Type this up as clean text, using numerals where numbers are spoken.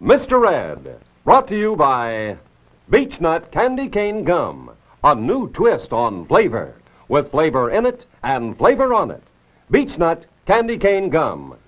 Mr. Red, brought to you by Beech-Nut Candy Cane Gum, a new twist on flavor, with flavor in it and flavor on it. Beech-Nut Candy Cane Gum,